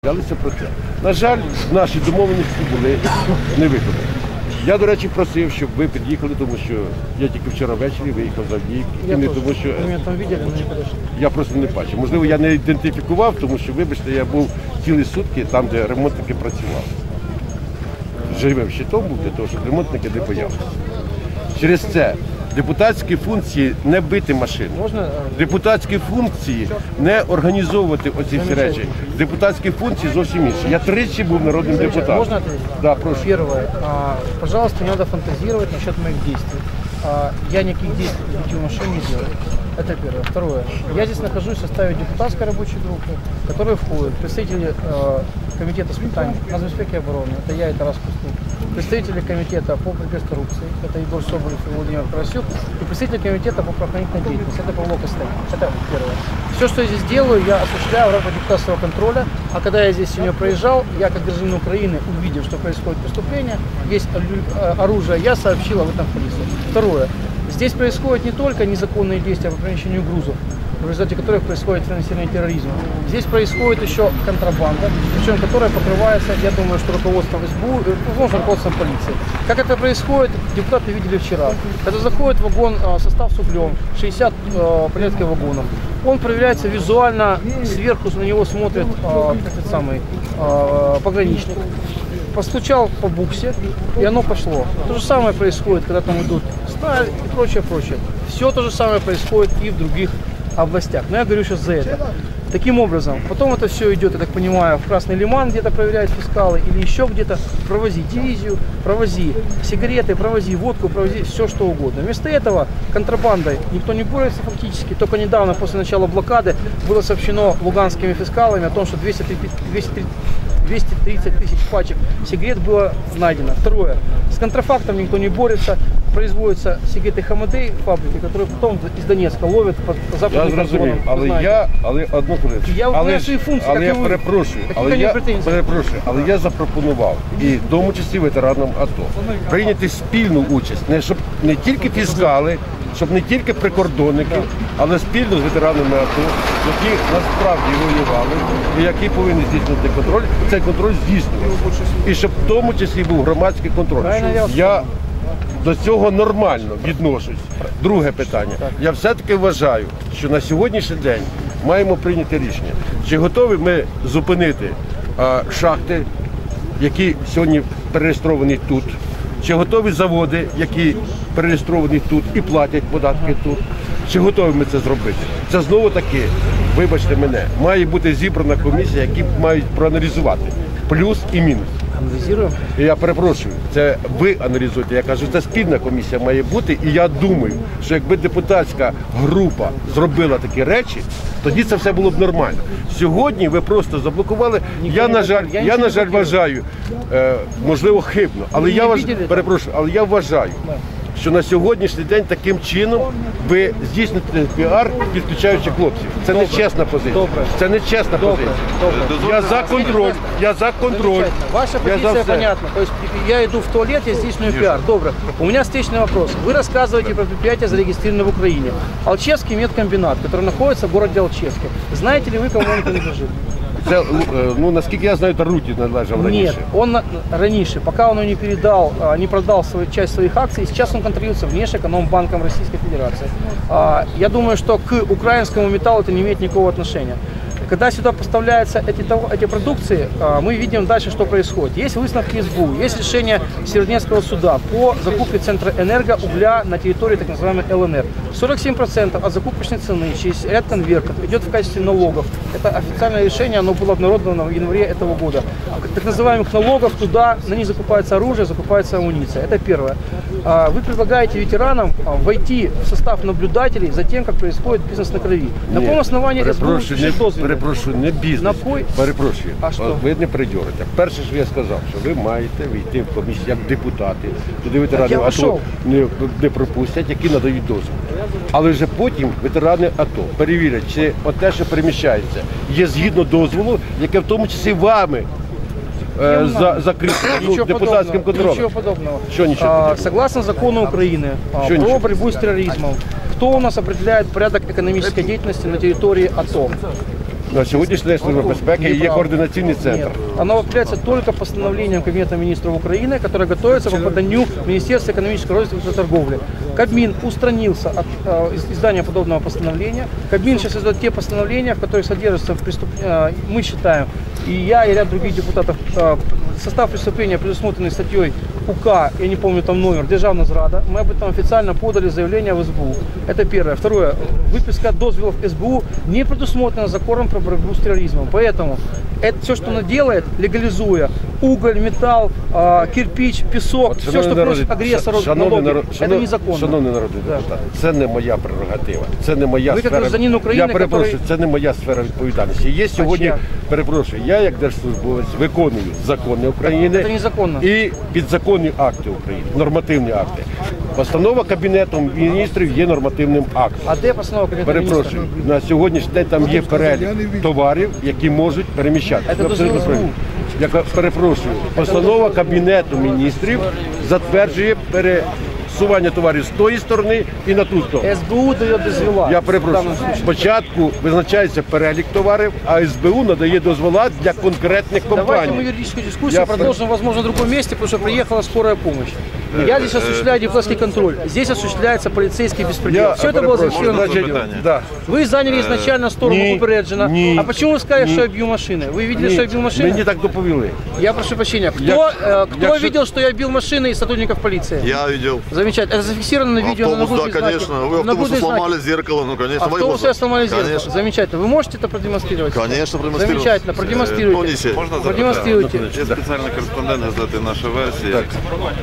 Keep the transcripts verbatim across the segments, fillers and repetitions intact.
домовлялися про це. На жаль, наші домовленості були не виконані. Я, до речі, просив, щоб ви під'їхали, тому що я тільки вчора ввечері виїхав з Авдіївки. І не тому, що... Ви мене там бачили, але не подошли. Я просто не бачив. Можливо, я не ідентифікував, тому що, вибачте, я був цілі сутки там, де ремонтники працювали. Живим щитом був для того, щоб ремонтники не боялися. Через це депутатські функції не бити машину. Депутатські функції не організовувати оці всі речі. Депутатські функції зовсім інші. Я тричі був народним депутатом. Можно ответить? Да, прошу. Первое. А, пожалуйста, не надо фантазировать насчет моих действий. А, я никаких действий по битью машин не делаю. Это первое. Второе. Я здесь нахожусь в составе депутатской рабочей группы, в которой входят представители э, комитета с питанием, нацбезпеки и обороны, это я и Тарас Кустук, представители комитета по борьбе с коррупцией, это Егор Соболев и Владимир Тарасюк, и представители комитета по правоохранительной деятельности, это Павло Костель. Это первое. Все, что я здесь делаю, я осуществляю в рамках депутатского контроля, а когда я здесь сегодня проезжал, я как гражданин Украины, увидев, что происходит преступление, есть оружие, я сообщил об этом в полицию. Второе. Здесь происходят не только незаконные действия по ограничению грузов, в результате которых происходит финансирование терроризма. Здесь происходит еще контрабанда, причем которая покрывается, я думаю, что руководством СБУ, возможно, руководством полиции. Как это происходит, депутаты видели вчера. Когда заходит вагон, состав с углем, шестьдесят порядка вагонов, он проверяется визуально, сверху на него смотрит этот самый пограничник. Постучал по буксе, и оно пошло. То же самое происходит, когда там идут сталь и прочее, прочее. Все то же самое происходит и в других областях. Но я говорю сейчас за это. Таким образом, потом это все идет, я так понимаю, в Красный Лиман, где-то проверяют фискалы, или еще где-то. Провози дивизию, провози сигареты, провози водку, провози все что угодно. Вместо этого контрабандой никто не борется фактически. Только недавно, после начала блокады, было сообщено луганскими фискалами о том, что двести тридцать тысяч пачек сигарет было найдено. Второе. С контрафактом никто не борется. Производятся сигареты Хамадей фабрики, которые потом из Донецка ловят под западним кордоном. Але я, але одну хвилину. Я виконую свої функції, але я перепрошую, але я перепрошую, але я запропонував і в тому числі ветеранам АТО прийняти спільну участь, не щоб не тільки фіскали, щоб не тільки прикордонники, але спільно з ветеранами АТО, які насправді воювали і які повинні здійснити контроль, цей контроль здійснювати. І щоб в тому числі був громадський контроль. Я до цього нормально відношусь. Друге питання. Я все-таки вважаю, що на сьогоднішній день маємо прийняти рішення. Чи готові ми зупинити а, шахти, які сьогодні перереєстровані тут? Чи готові заводи, які перереєстровані тут і платять податки тут? Чи готові ми це зробити? Це знову таки, вибачте мене, має бути зібрана комісія, які мають проаналізувати плюс і мінус. Аналізуємо? Я перепрошую, це ви аналізуєте, я кажу, це спільна комісія має бути, і я думаю, що якби депутатська група зробила такі речі, тоді це все було б нормально. Сьогодні ви просто заблокували, я, на жаль, я, на жаль, вважаю, е, можливо, хибно, але я, вваж... перепрошую, але я вважаю, що на сьогоднішній день таким чином ви здійсните піар, підключаючи хлопців. Це не чесна позиція. Добре. Це не чесна Добре. позиція. Добре. Я за контроль. Я за контроль. Ваша позиция понятна. То есть я иду в туалет, я здійснюю пиар. Добре. У меня встречный вопрос. Вы рассказываете про предприятие, зарегистрированное в Украине. Алчевский медкомбинат, который находится в городе Алчевске. Знаете ли вы, кому он принадлежит? Це, ну, наскільки я знаю, Таруті належав раніше. Нет, он раньше, пока он не передал, не продал свою часть своих акций, сейчас он контролируется Внешэкономбанком Российской Федерации. Я думаю, что к украинскому металлу это не имеет никакого отношения. Когда сюда поставляются эти, эти продукции, мы видим дальше, что происходит. Есть выставки СБУ, есть решение Северодонецкого суда по закупке Центрэнерго угля на территории так называемой ЛНР. сорок семь процентов от закупочной цены через ряд конвертов идет в качестве налогов. Это официальное решение, оно было обнародовано в январе этого года. Так называемых налогов туда, на них закупается оружие, закупается амуниция. Это первое. Вы предлагаете ветеранам войти в состав наблюдателей за тем, как происходит бизнес на крови. На каком основании СБУ дозволено? Перепрошую, не бізнес. Перепрошую. А що? Ви не придьорите. Перше, що я сказав, що ви маєте війти в комісію як депутати. Туди ветерани АТО не, не пропустять, які надають дозвіл. Але вже потім ветерани АТО перевірять, чи от те, що переміщається, є згідно дозволу, яке в тому числі вами е, за, закріплено депутатським контролем. Ничего подобного. Що нічого а, подобного? согласно закону Украины а, про борьбу с терроризмом, кто у нас определяет порядок экономической деятельности на территории АТО? На сьогоднішній день Служба безпеки є Неправда. координаційний центр. Нет, оно определяется только постановлением Кабинета министров Украины, которое готовится по поданию Министерства экономического развития и торговли. Кабмин устранился от э, из- издания подобного постановления. Кабмин сейчас издает те постановления, в которых содержатся преступ... э, мы считаем, и я, и ряд других депутатов, э, состав преступления, предусмотренный статьей УК, я не помню там номер, Державна зрада. Мы об этом официально подали заявление в СБУ. Это первое. Второе. Выписка дозволов СБУ не предусмотрена законом про борьбу с терроризмом. Поэтому это все, что она делает, легализуя уголь, металл, э, кирпич, песок, От, все, шановний что народ, просит агрессору, шановний налоги, народ, это шанов- незаконно. Шановний народний Да. депутат, це не моя прерогатива, це не моя Ви як сфера. гражданин України, я перепрошую, який- це не моя сфера відповідальності. Є сьогодні, чия? перепрошую, я як держслужбовець виконую закони України Це незаконно. і підзаконні акти України, нормативні акти. Постанова Кабінету міністрів є нормативним актом. А де постанова Кабінету Перепрошую, міністрів? на сьогоднішній день там є перелік товарів, які можуть переміщатися. Це Ви абсолютно дозвіл праві. Я ка- перепрошую, постанова Кабінету міністрів затверджує пересування товарів з тої сторони і на ту сторону. СБУ дає дозвіла. Я в перепрошую, даному случае. спочатку визначається перелік товарів, а СБУ надає дозвола для конкретних Давайте мы компаній. юридическую дискуссию Я продолжим, возможно, в другом месте, потому что приехала скорая помощь. Я здесь осуществляю депутатский контроль. Здесь осуществляется полицейский беспредел. Я Все это было перепрошую, зафиксировано на значить, видео. да. Вы заняли изначально сторону Ні, упереджена. ні, А почему вы сказали, ні. что я бью машины? Вы видели, Ні, что я бил машины? мені так доповіли. Я прошу прощения. Кто, Я- э, кто якщо- видел, что я бил машины из сотрудников полиции? Я видел. Замечательно. Это зафиксировано на видео. на Автобус, да, нагрудные знаки. конечно. Вы На автобусу нагрудные сломали знаки. зеркало, ну, конечно, мои Автобус глаза. я сломали зеркало. Конечно. Замечательно. Вы можете это продемонстрировать? Конечно, продемонстрирую. Замечательно. Э, Продемонстрируйте. ну, не сеть. Можна Продемонструйте. запитати? Я спеціальний кореспондент газети «Наша версія». Е,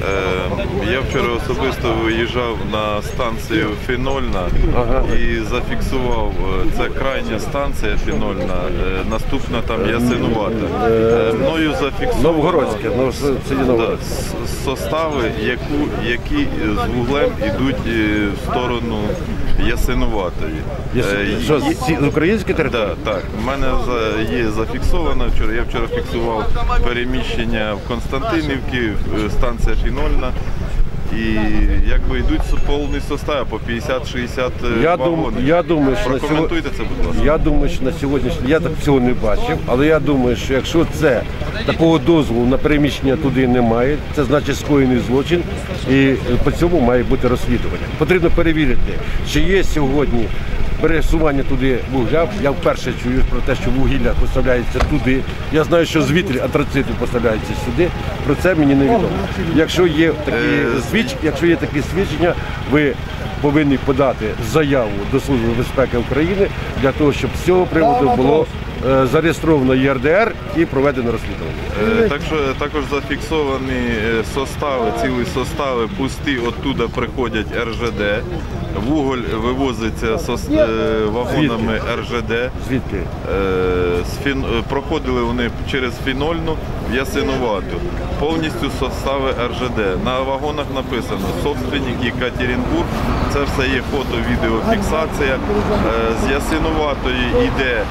я вчора особисто виїжджав на станцію Фінольна і зафіксував, е, це крайня станція Фінольна, е, наступна там Ясинувата. Е, мною зафіксовано Новгородське, ну, це є да, Новгородське. с- состави, яку, які з вуглем йдуть е, в сторону Ясинуватої. Є- Е, Що, є- з ці- з української території? Так, так. У мене за- є зафіксовано вчора. Я вчора фіксував переміщення в Константинівці, е, станція Фінольна. І якби йдуть повний состав по п'ятдесят-шістдесят Я, вагонів. дум, я думаю, що на сьогодні... Прокоментуйте це, будь ласка. Я думаю, що на сьогоднішній я так цього не бачив, але я думаю, що якщо це такого дозволу на переміщення туди немає, це значить скоєний злочин, і по цьому має бути розслідування. Потрібно перевірити, чи є сьогодні пересування туди вугля. Я вперше чую про те, що вугілля поставляється туди. Я знаю, що звідти антрациту поставляється сюди. Про це мені не відомо. Якщо є такі свідч, якщо є такі свідчення, ви повинні подати заяву до Служби безпеки України для того, щоб з цього приводу було е, зареєстровано ЄРДР і проведено розслідування. Е, Так що, також зафіксовані е, состави, цілі состави пусті, оттуда приходять ер же де. Вуголь вивозиться сос- е, вагонами ер же де. Звідки? Е, з Фін- е, Проходили вони через Фінольну в Ясинувату. Повністю состави ер же де. На вагонах написано «Собственник Єкатеринбург». Це все є фото-відеофіксація. Е, З Ясинуватої йде е,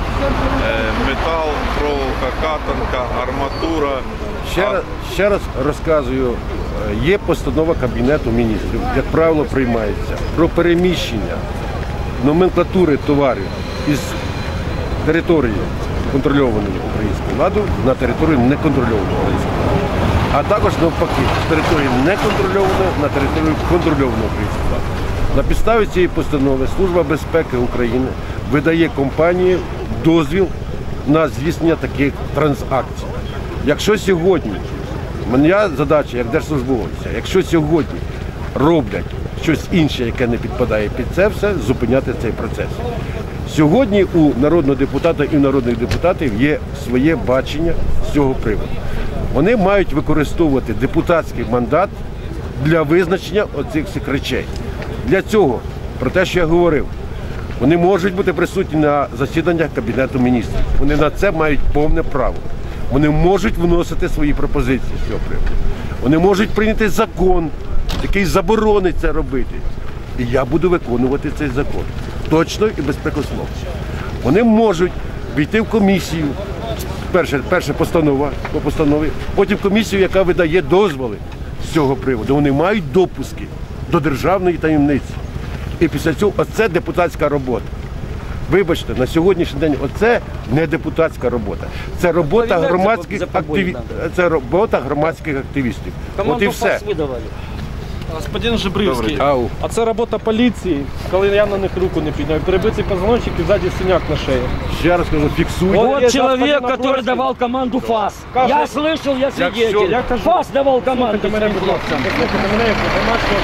метал, проволока, катанка, арматура. Ще А- раз, ще раз розказую, е, є постанова Кабінету міністрів, як правило, приймається про переміщення номенклатури товарів із території контрольованої українською владою на територію неконтрольованої української влади. А також навпаки, з території неконтрольованої на територію контрольованої української влади. На підставі цієї постанови Служба безпеки України видає компанії дозвіл на здійснення таких транзакцій. Якщо сьогодні, моя задача як держслужбовця, якщо сьогодні роблять щось інше, яке не підпадає під це все, зупиняти цей процес. Сьогодні у народного депутата і у народних депутатів є своє бачення з цього приводу. Вони мають використовувати депутатський мандат для визначення оцих всіх речей. Для цього, про те, що я говорив, вони можуть бути присутні на засіданнях Кабінету міністрів. Вони на це мають повне право. Вони можуть вносити свої пропозиції з цього приводу. Вони можуть прийняти закон, який заборонить це робити. І я буду виконувати цей закон. Точно і безпрекословно. Вони можуть війти в комісію, перша, перша постанова по постанові, потім комісію, яка видає дозволи з цього приводу. Вони мають допуски до державної таємниці. І після цього оце депутатська робота. Вибачте, на сьогоднішній день оце не депутатська робота. Це робота громадських активістів. Це робота громадських активістів. От і все. Господин Жебривський, Ау. а це робота поліції, коли я на них руку не підняв. Перебитий позвоночник і ззаді синяк на шиї. Ще раз кажу, фіксуйте. Вот Вот есть человек, господин который Аброськин. давал команду ФАС. Каждый- Я слышал, я свидетель. Я кажу- ФАС давал команду Слухайте мене, своим будь ласка. хлопцам. Послухайте мене як громадського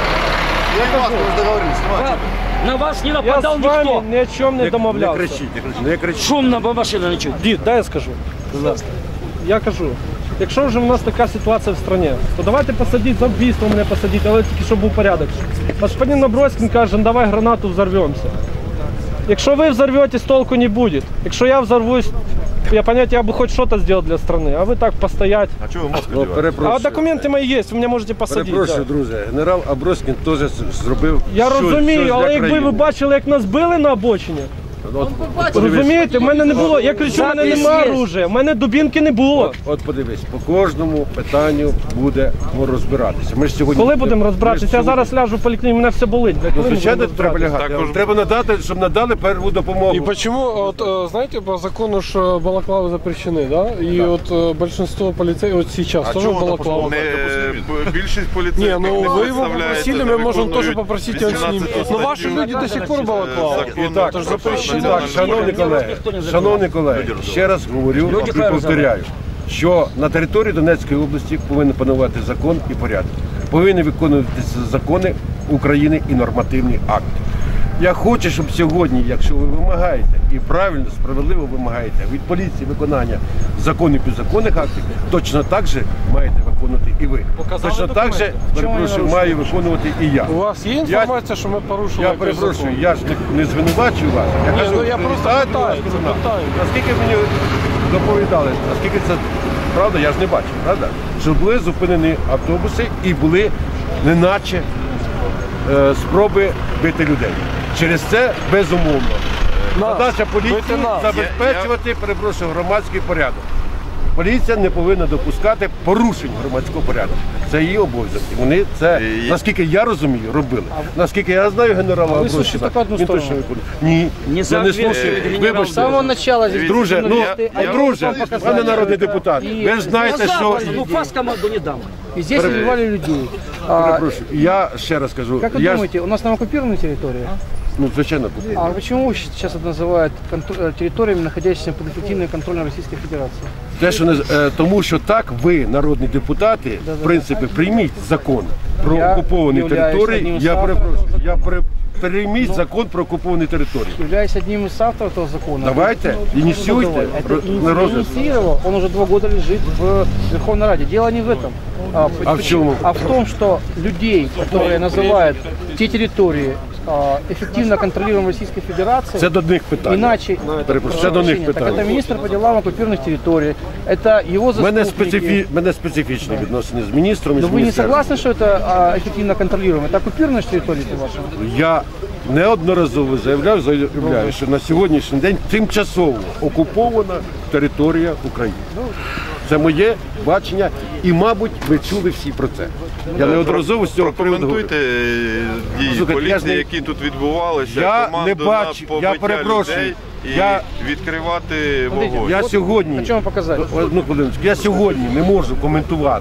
активіста. На вас не Я нападал з вами никто. ні о чому не Не домовлявся. кричіть, не кричіть, не кричіть. Шумно по машине не чуть. Дід, дай я скажу. Будь ласка. Я кажу, якщо вже в нас така ситуація в країні, то давайте посадіть, за вбійство мене посадіть, але тільки щоб був порядок. Господин Аброськін каже, давай гранату взорвемося. Якщо ви взорветесь, толку не буде. Якщо я взорвусь, я понять, я бы хоть что-то сделал для страны, а вы так постоять. А чого ви маску Ну, одягаєте? перепрошую. А документы мои есть, вы меня можете посадить. Перепрошую, да. друзі. Генерал Аброськін теж зробив Я щось- розумію, щось для але якби ви країни. бачили, як нас били на обочині, От, подивись. розумієте, в мене не було, я кричу, в мене Запис немає є. оружия, в мене дубінки не було. От, от подивись, по кожному питанню будемо розбиратися. Ми ж сьогодні Коли будемо розбиратися? ми ж Я сьогодні- зараз ляжу в поліклініку, мене все болить. Коли Ну, ми звичайно, будемо треба розбиратися? лягати. Також- Треба надати, щоб надали перву допомогу. И почему, вот, э, знаете, по закону, что балаклавы запрещены, да? И вот э, большинство полицейских, вот сейчас А тоже чого балаклава. не, б- більшість поліцейських Не, ну не вы его представляється, попросили, не мы можем виконують тоже попросить он снимки. вісімнадцяту Но ваши статтю люди до сих пор балаклава. закону І так, про запрещено. і так, шановні колеги, шановні колеги, ще раз говорю і повторяю, що на території Донецької області повинен панувати закон і порядок. Повинні виконуватися закони України і нормативні акти. Я хочу, щоб сьогодні, якщо ви вимагаєте і правильно, справедливо вимагаєте від поліції виконання законів і підзаконних актів, точно так же маєте виконувати і ви. Показали Точно так же, документи. перепрошую, маю виконувати і я. У вас є інформація, що ми порушили Я якийсь перепрошую, закон? я ж не, не звинувачую вас. Я Ні, кажу, ну я просто результат питаю, була сторона. це питаю. Наскільки мені доповідали, наскільки це правда, я ж не бачив, правда? Що були зупинені автобуси і були неначе е, спроби бити людей. Через це безумовно. Задача поліції бити нас. забезпечувати, перепрошую, громадський порядок. Поліція не повинна допускати порушень громадського порядку. Це її обов'язок. І вони це, І- наскільки я розумію, робили. Наскільки я знаю генерала ви Аброськіна, слухаєте тільки одну він сторону? точно виконує. Ні, Не я не соответствует слухаю. генерал С Вибачте. самого начала здесь Друже, ну, журналисты, я- я- друже, вам пане показали. народний депутат, І- ви ж знаєте, що... Ну ФАС команду не дам. И здесь убивали людей. А, Перепрошую, я ще раз кажу, как вы я ж, думаете, у нас там оккупированная территория? ну, звичайно, тут. А почему сейчас это называют контр- э, территориями, находящимися под эффективным контролем Российской Федерации? Те, що не, е, тому що так ви, народні депутати, в принципі, прийміть закон про Я окуповані являюсь території. одним з Я авторів перепрошую, цього я при, прийміть закон про окуповані території. Являясь одним из авторов этого закона. Давайте, ну, инициируйте, давай. Это ро- иници- на розгляд. инициировал, он уже два года лежит в Верховной Раде. Дело не в этом. А, А в чем? А в том, что людей, которые называют те территории а, эффективно контролируемой Российской Федерацией, Це до них питання. иначе, Перепрошую, це до них так это питання. министр по делам оккупированных территорий, это его У мене, заступники. специфі... мене специфічні відносини з міністром і з Но вы не міністерством. согласны, что это а, эффективно контролируемо? Это оккупированная территория ваша? Я неодноразово заявляв, заявляю, що на сьогоднішній день тимчасово окупована територія України. Це моє бачення, і, мабуть, ви чули всі про це. Я неодноразово з цього приводу говорю. Прокоментуйте е, дії Слухайте, я ж поліції, не- які тут відбувалися, Я команду не бачу, на я побиття перепрошую. людей і Я- відкривати вогонь. Я сьогодні, Хочу вам показати. одну хвилиночку, я сьогодні не можу коментувати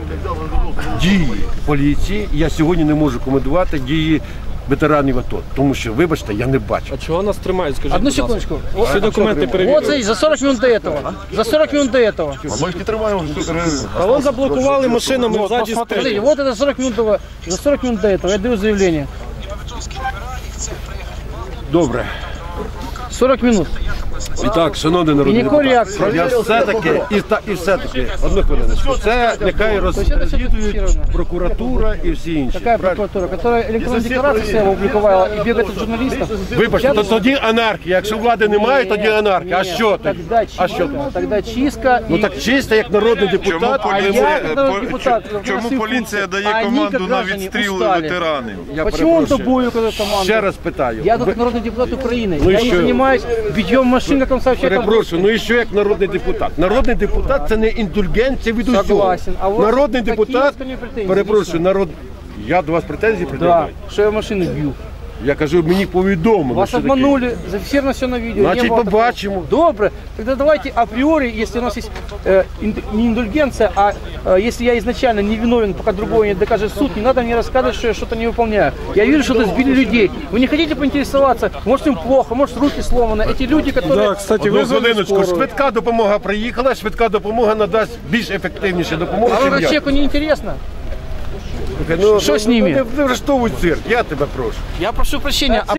дії поліції, я сьогодні не можу коментувати дії ветеранів АТО, тому що, вибачте, я не бачу. А чого нас тримають, скажіть, Одну будь ласка? секундочку. Всі документи перевірили. Вот, смотрите, за сорок минут до этого. За сорок минут до этого. Ми ж не тримаємо. А вон заблокували машинами ззаді Смотрите, спереду. вот это за сорок минут до, за сорок минут до этого. Я даю заявление. Добре. сорок минут. І так, шановний народний І ніколи депутат, реакції. я все-таки, і, та, і все-таки, одну хвилиночку, це нехай роз- Тобто це все розвідують фіксировано. прокуратура і всі інші. Такая Правильно? прокуратура, которая электронные декларации себя опубликовала и бегает от журналистов. Вибачте, то тоді анархія. Якщо влади немає, тоді анархія. А Нет, що тоді? Тогда А чистка. що? Тогда чистка. Ну и- так чисто, як народний Чому депутат, а я, поліція, как по- народный депутат, чому- чому выполняю поліція функции. дає Они, команду как на граждане, відстріл устали. ветеранів? я Почему он перепрошую. тобою, когда команда? Ще раз питаю. Я Ви- только народный депутат Украины. Ну и я не что? занимаюсь битьем машин, как он сообщает. Перепрошую, ну і що як народний депутат? Народний депутат це не індульгенція від усього. Согласен. А у вас Народний какие депутат, ко мне претензии? перепрошую, народ... Я до вас претензій Да, пред'являю. что я машины бью. Я кажу, мені повідомили. Вас що таке. обманули, зафиксировано все на видео. Значит, не было такого. побачимо. Добре. Тогда давайте априори, если у нас есть э, ин- не индульгенция, а э, если я изначально не виновен, пока другого не докажет суд, не надо мне рассказывать, что я что-то не выполняю. Я вижу, что вы сбили людей. Вы не хотите поинтересоваться, может им плохо, может руки сломаны. Эти люди, которые... Да, кстати, Одну вызвали хвилиночку, скорую. швидка допомога приїхала, швидка допомога надасть більш ефективніше допомогу, А чим я. человеку не интересно. Слухай, ну, Що ну, з ними? ну, Не влаштовуй цирк, я тебе прошу. Я прошу прощения. а